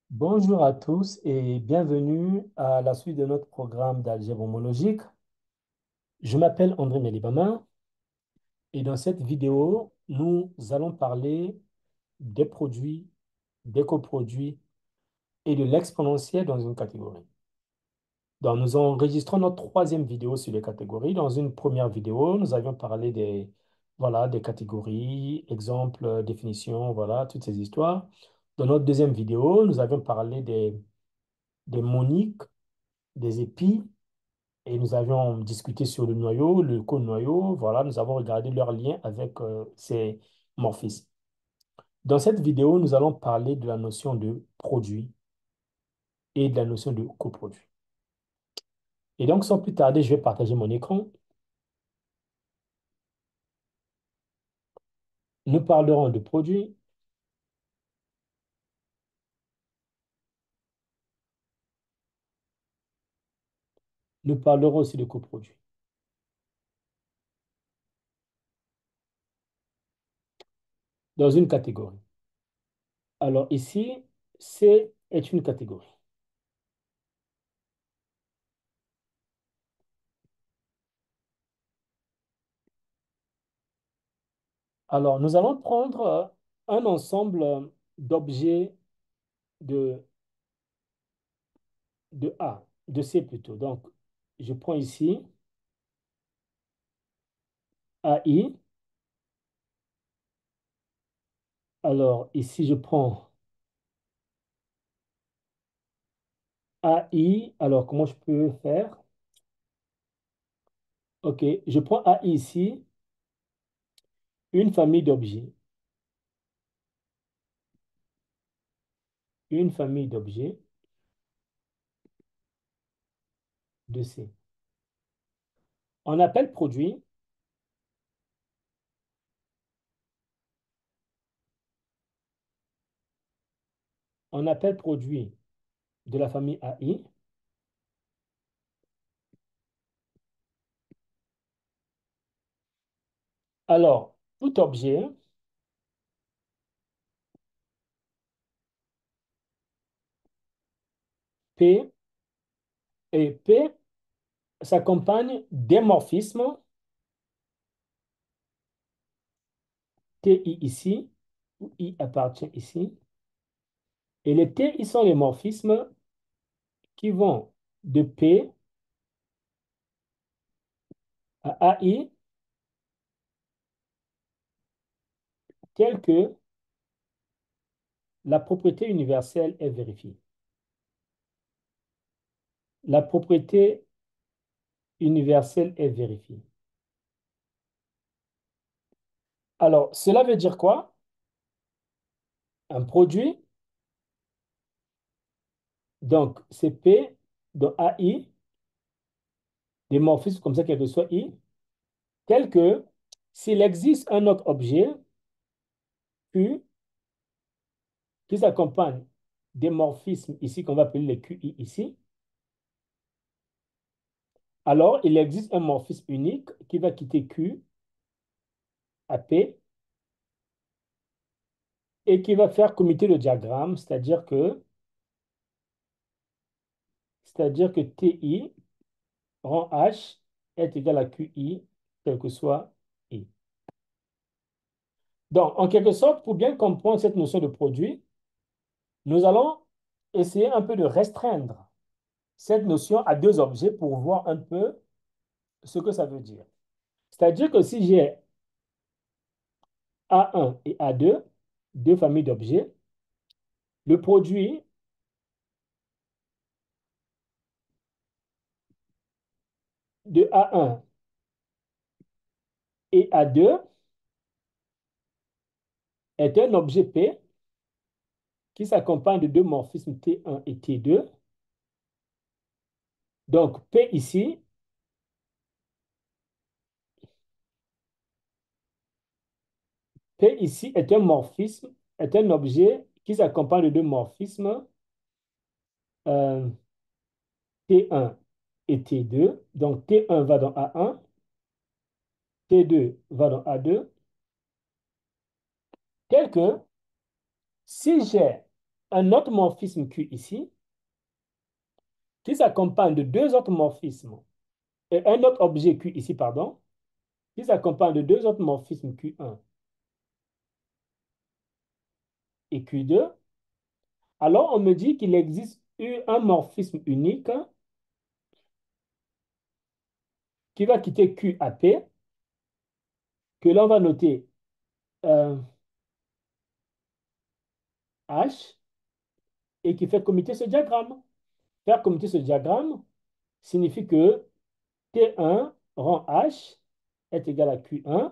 Bonjour à tous et bienvenue à la suite de notre programme d'algèbre homologique. Je m'appelle André Melibama et dans cette vidéo, nous allons parler des produits, des coproduits et de l'exponentiel dans une catégorie. Donc, nous enregistrons notre troisième vidéo sur les catégories. Dans une première vidéo, nous avions parlé des catégories, exemples, définitions, voilà, toutes ces histoires. Dans notre deuxième vidéo, nous avions parlé des moniques, des épis. Et nous avions discuté sur le noyau, le co-noyau. Voilà, nous avons regardé leur lien avec ces morphismes. Dans cette vidéo, nous allons parler de la notion de produit et de la notion de coproduit. Et donc, sans plus tarder, je vais partager mon écran. Nous parlerons de produit. Nous parlerons aussi de coproduit. Dans une catégorie. Alors ici, C est une catégorie. Alors, nous allons prendre un ensemble d'objets de, de A, de C plutôt. Donc, je prends ici AI. Alors, ici, je prends AI. Alors, comment je peux faire? OK, je prends AI ici, une famille d'objets. Une famille d'objets de C. On appelle produit, on appelle produit de la famille AI. Alors, tout objet P et P s'accompagne des morphismes TI ici, où I appartient ici. Et les TI sont les morphismes qui vont de P à AI, tel que la propriété universelle est vérifiée. La propriété universelle est vérifiée. Alors, cela veut dire quoi? Un produit, donc c'est P, donc AI, des morphismes comme ça, quel que soit I, tel que s'il existe un autre objet, Q, qui s'accompagne des morphismes ici, qu'on va appeler les QI ici, alors il existe un morphisme unique qui va quitter Q à P et qui va faire commiter le diagramme, c'est-à-dire que TI rang H est égal à QI, quel que soit I. Donc, en quelque sorte, pour bien comprendre cette notion de produit, nous allons essayer un peu de restreindre cette notion à deux objets pour voir un peu ce que ça veut dire. C'est-à-dire que si j'ai A1 et A2, deux familles d'objets, le produit de A1 et A2 est un objet P qui s'accompagne de deux morphismes T1 et T2. Donc, P ici, P ici est un morphisme, est un objet qui s'accompagne de deux morphismes euh, T1 et T2. Donc, T1 va dans A1, T2 va dans A2, tel que si j'ai un autre morphisme Q ici, qui s'accompagne de deux autres morphismes, et un autre objet Q ici, pardon, qui s'accompagne de deux autres morphismes Q1 et Q2, alors on me dit qu'il existe un morphisme unique qui va quitter Q à P, que l'on va noter euh, H, et qui fait commiter ce diagramme. Faire commiter ce diagramme signifie que T1 rang H est égal à Q1,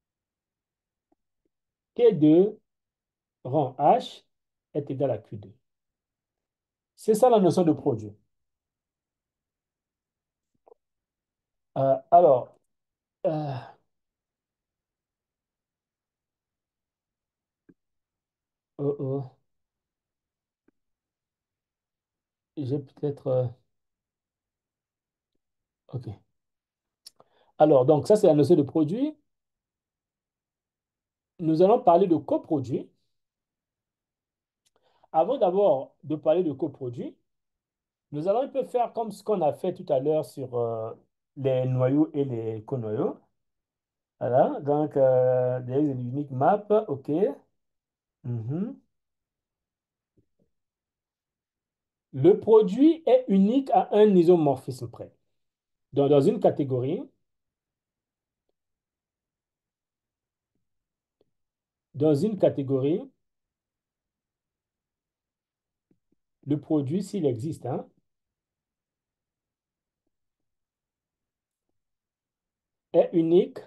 T2 rang H est égal à Q2. C'est ça la notion de produit. Alors, euh, oh, oh, j'ai peut-être... OK. Alors, donc, ça, c'est la notion de produit. Nous allons parler de coproduit. Avant d'abord de parler de coproduit, nous allons un peu faire comme ce qu'on a fait tout à l'heure sur les noyaux et les conoyaux. Voilà, donc, there is a unique map, OK. Mhm. Le produit est unique à un isomorphisme près. Donc, dans une catégorie, le produit, s'il existe, hein, est unique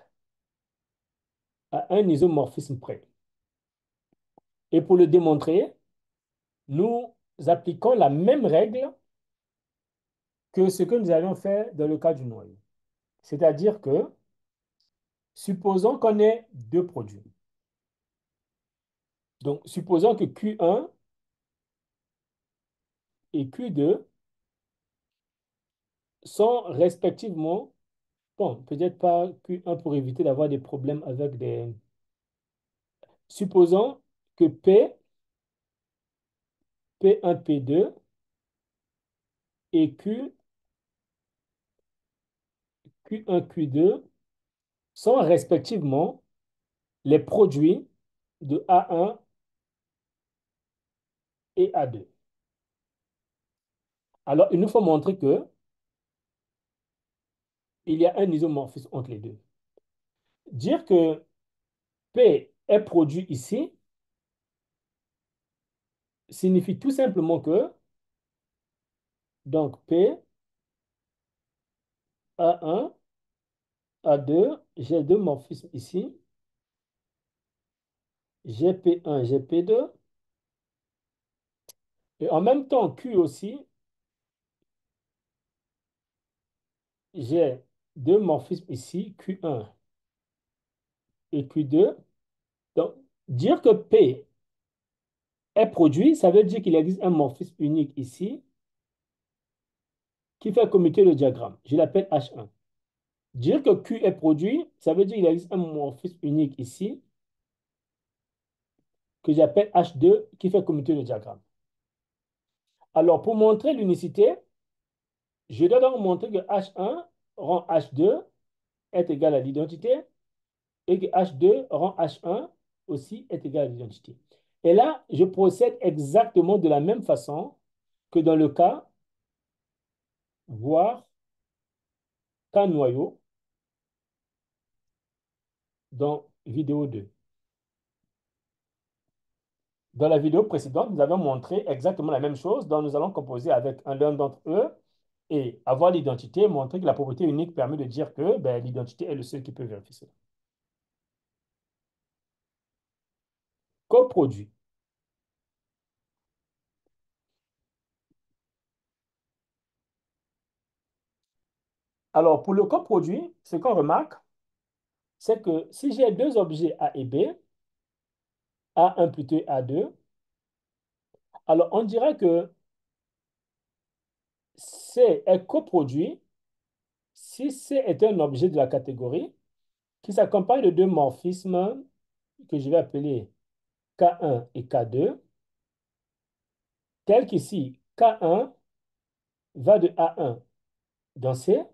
à un isomorphisme près. Et pour le démontrer, nous appliquons la même règle que ce que nous avions fait dans le cas du noyau. C'est-à-dire que, supposons qu'on ait deux produits. Donc, supposons que Q1 et Q2 sont respectivement, bon, peut-être pas Q1 pour éviter d'avoir des problèmes avec des... Supposons que P1, P2 et Q1, Q2 sont respectivement les produits de A1 et A2. Alors, il nous faut montrer que il y a un isomorphisme entre les deux. Dire que P est produit ici signifie tout simplement que, donc P, A1, A2, j'ai deux morphismes ici, GP1, GP2, et en même temps Q aussi, j'ai deux morphismes ici, Q1 et Q2. Donc, dire que P est produit, ça veut dire qu'il existe un morphisme unique ici qui fait commiter le diagramme. Je l'appelle H1. Dire que Q est produit, ça veut dire qu'il existe un morphisme unique ici que j'appelle H2 qui fait commiter le diagramme. Alors, pour montrer l'unicité, je dois donc montrer que H1 rang H2 est égal à l'identité et que H2 rang H1 aussi est égal à l'identité. Et là, je procède exactement de la même façon que dans le cas, voir qu'un noyau dans vidéo 2. Dans la vidéo précédente, nous avons montré exactement la même chose, dont nous allons composer avec l'un d'entre eux et avoir l'identité, montrer que la propriété unique permet de dire que ben, l'identité est le seul qui peut vérifier cela. Coproduit. Alors, pour le coproduit, ce qu'on remarque, c'est que si j'ai deux objets A et B, A1 plutôt A2, alors on dira que C est coproduit si C est un objet de la catégorie qui s'accompagne de deux morphismes que je vais appeler K1 et K2, tel qu'ici, K1 va de A1 dans C,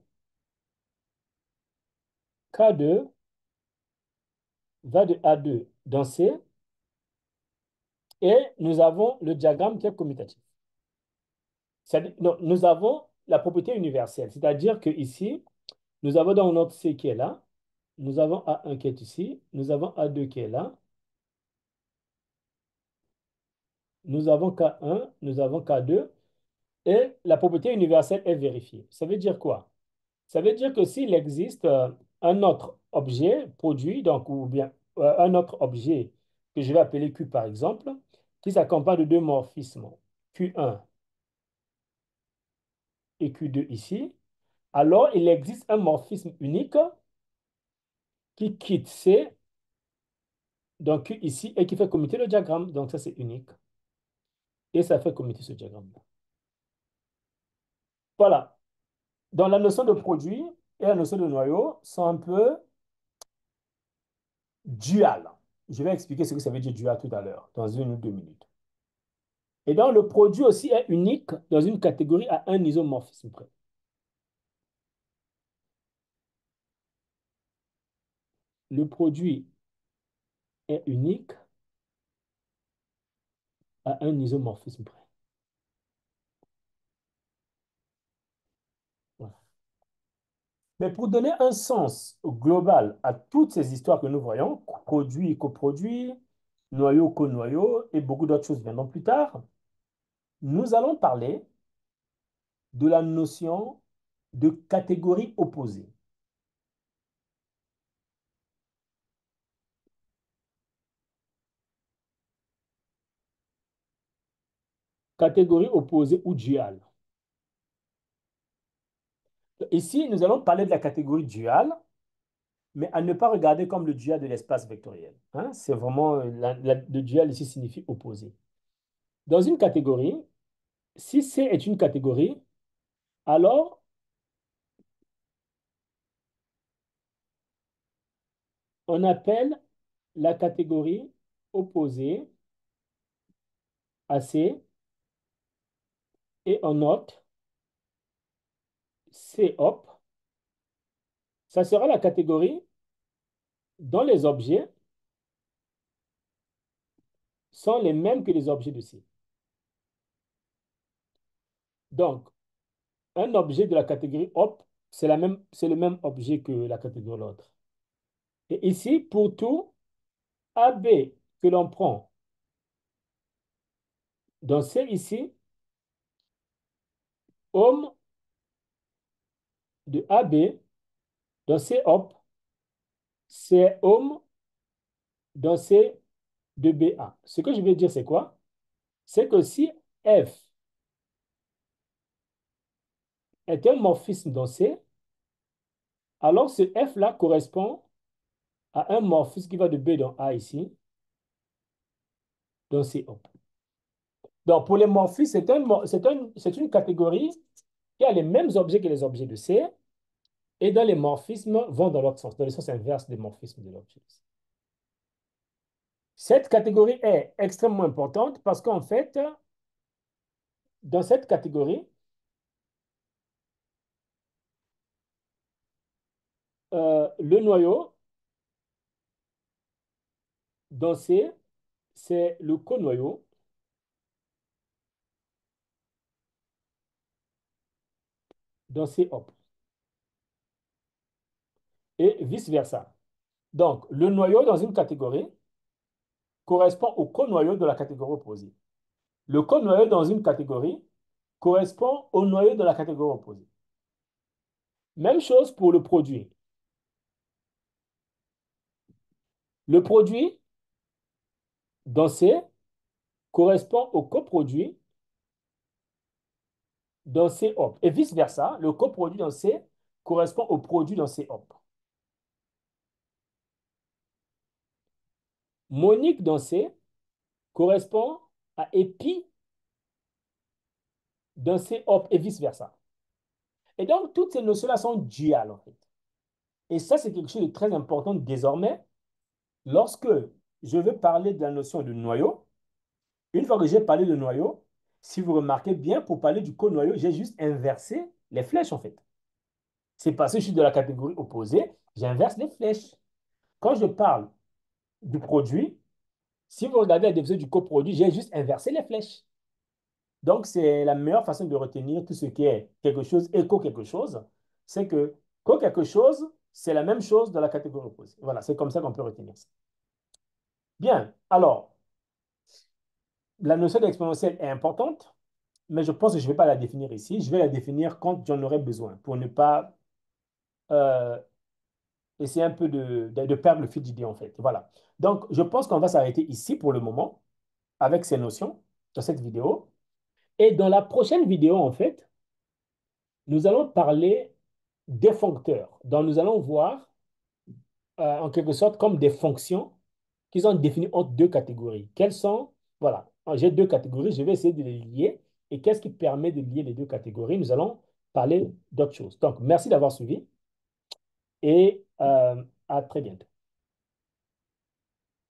K2 va de A2 dans C, et nous avons le diagramme qui est commutatif. Non, nous avons la propriété universelle, c'est-à-dire que ici, nous avons donc notre C qui est là, nous avons A1 qui est ici, nous avons A2 qui est là, nous avons K1, nous avons K2, et la propriété universelle est vérifiée. Ça veut dire quoi? Ça veut dire que s'il existe un autre objet produit, donc, ou bien un autre objet que je vais appeler Q par exemple, qui s'accompagne de deux morphismes, Q1 et Q2 ici, alors il existe un morphisme unique qui quitte C, donc Q ici, et qui fait commuter le diagramme. Donc ça, c'est unique. Et ça fait commuter ce diagramme. Voilà. Donc la notion de produit et la notion de noyau sont un peu duales. Je vais expliquer ce que ça veut dire dual tout à l'heure, dans 1 ou 2 minutes. Et donc le produit aussi est unique dans une catégorie à un isomorphisme près. Le produit est unique à un isomorphisme près. Voilà. Mais pour donner un sens global à toutes ces histoires que nous voyons, produit, coproduit, noyau, conoyau, et beaucoup d'autres choses viendront plus tard, nous allons parler de la notion de catégorie opposée. Catégorie opposée ou duale. Ici, nous allons parler de la catégorie duale, mais à ne pas regarder comme le dual de l'espace vectoriel. Hein. C'est vraiment, le dual ici signifie opposé. Dans une catégorie, si C est une catégorie, alors on appelle la catégorie opposée à C et on note C op. Ça sera la catégorie dont les objets sont les mêmes que les objets de C. Donc, un objet de la catégorie op, c'est le même objet que la catégorie l'autre. Et ici, pour tout AB que l'on prend dans C ici, ohm de AB dans C op, c'est ohm dans C de BA. Ce que je veux dire, c'est quoi? C'est que si F est un morphisme dans C, alors ce F-là correspond à un morphisme qui va de B dans A ici, dans C op. Donc, pour les morphismes, c'est une catégorie qui a les mêmes objets que les objets de C, et dans les morphismes vont dans l'autre sens, dans le sens inverse des morphismes de l'objet. Cette catégorie est extrêmement importante parce qu'en fait, dans cette catégorie, le noyau dans C, c'est le conoyau dans C op, et vice-versa. Donc, le noyau dans une catégorie correspond au conoyau de la catégorie opposée. Le conoyau dans une catégorie correspond au noyau de la catégorie opposée. Même chose pour le produit. Le produit dans C correspond au coproduit dans C op. Et vice-versa, le coproduit dans C correspond au produit dans C op. Monique dans C correspond à épi dans C op et vice-versa. Et donc, toutes ces notions-là sont duales, en fait. Et ça, c'est quelque chose de très important désormais. Lorsque je veux parler de la notion de noyau, une fois que j'ai parlé de noyau, Si vous remarquez bien, pour parler du conoyau, j'ai juste inversé les flèches en fait. C'est parce que je suis de la catégorie opposée, j'inverse les flèches. Quand je parle du produit, si vous regardez la définition du coproduit, j'ai juste inversé les flèches. Donc, c'est la meilleure façon de retenir tout ce qui est quelque chose et co-quelque chose. C'est que co-quelque chose, c'est la même chose dans la catégorie opposée. Voilà, c'est comme ça qu'on peut retenir ça. Bien, alors, la notion d'exponentielle est importante, mais je pense que je ne vais pas la définir ici. Je vais la définir quand j'en aurai besoin pour ne pas euh, essayer un peu de perdre le fil d'idée, en fait. Voilà. Donc, je pense qu'on va s'arrêter ici pour le moment avec ces notions dans cette vidéo. Et dans la prochaine vidéo, en fait, nous allons parler des foncteurs. Donc, nous allons voir, en quelque sorte, comme des fonctions qui sont définies entre deux catégories. Quelles sont, voilà, j'ai deux catégories, je vais essayer de les lier. Et qu'est-ce qui permet de lier les deux catégories? Nous allons parler d'autres choses. Donc, merci d'avoir suivi et à très bientôt.